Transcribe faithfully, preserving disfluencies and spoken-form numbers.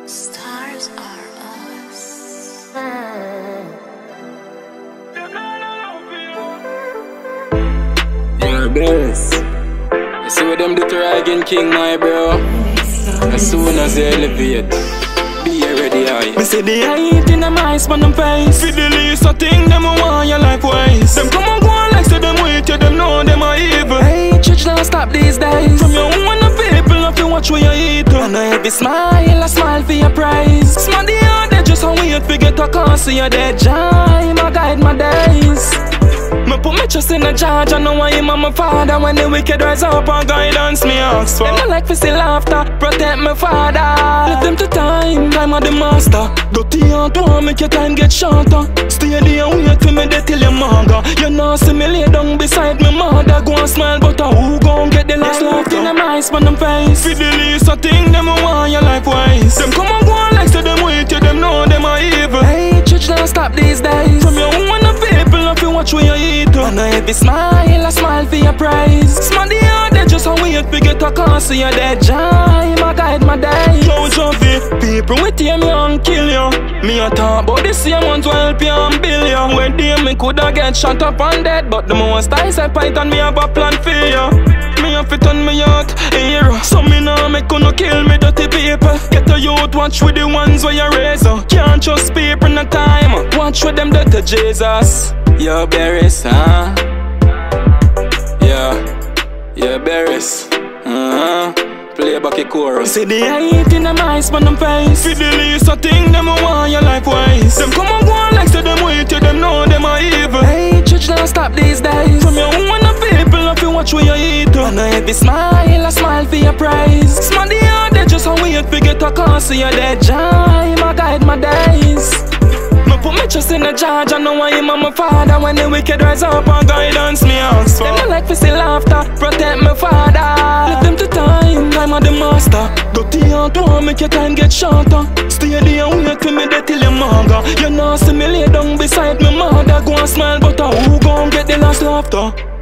Stars are us. You're blessed. You see what them do to Ryan King, my bro? As soon as they elevate, be ready, aye. Me see the hate in them eyes on them face. For the least I think them a want your life waste. Them come and go on like say them wait you, them know them are evil. Hey, church don't stop these days. From your own the people if you watch where you eat. And I every smile, I smile for your praise. Smile the heart, they just a wait for get a call. See your dead joy, my guide my days. Me put me trust in the judge, I know I am my father. When the wicked rise up and guidance me ask for. Them not like to see laughter, protect my father. Let them to time, time of the master. Dirty heart, don't make your time get shorter. Stay there and wait for me there till you manga. You know see me lay down beside my mother. Go and smile, but uh, who gon' get the last laugh in them eyes on them face? For the least I think them a want your life waste. Them come and go on like say them wait you, them know them are evil. Hey, church don't stop these days. From your own the people if you watch where you eat. And I every smile, I smile for your praise. Smile the heart, they just a wait for get a call. See your dead joy, my guide my days. Joe Jovi, people with you, me and kill you. Me a talk about the same ones will help you and bill you. When day me coulda get shot up and dead, but the most I say python me have a plan for you. Me a fit on me out, hero. So me nah make you no kill me dirty people. Get a youth, watch with the ones where you raise up. Can't trust people in the time. Watch with them dirty Jesus. Yo, berries, huh? Yeah, yeah, berries, uh-huh. Play back a chorus. See the hate in them eyes on them face. For the least I think them a want your life waste. Them come and go on like say them wait you, them know them are evil. Hey, church don't stop these days. From your own the people if you watch where you eat. And I every smile, I smile for your praise. Smile the heart, they just a wait for get a call. See your dead joy, my guide my days. Me put me trust in the judge, I know I am my father. When the wicked rise up and guidance me ask for. Them not like to see laughter, protect my father. Let them to time, time of the master. Dirty heart, don't make your time get shorter. Stay there and wait for me there till you manga. You know see me lay down beside my mother. Go and smile, but uh, who gon' get the last laughter?